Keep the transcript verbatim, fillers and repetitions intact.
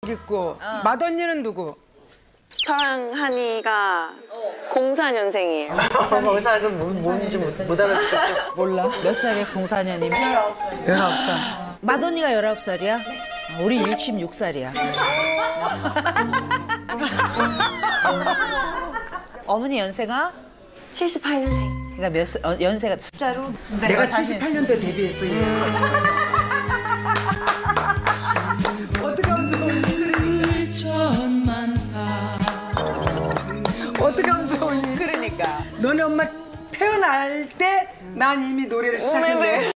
있고 어. 맏언니는 누구? 저랑 한이가 공사 년생이에요. 공사 그 뭔지 못, 못 알아듣겠어. 몰라. 몇 살이야, 공사년이면? 열아홉 살. 맏언니가 열아홉 살이야? 우리 육십육 살이야. 어머니 연세가? 칠십팔 년생. 그러니까 몇 살, 어, 연세가 숫자로? 내가 칠십팔 년도에 데뷔했어. 얘. 어떻게 하면 좋으니? 어떻게 하면 좋으니? 그러니까. 너네 엄마 태어날 때 난 이미 노래를 시작했네.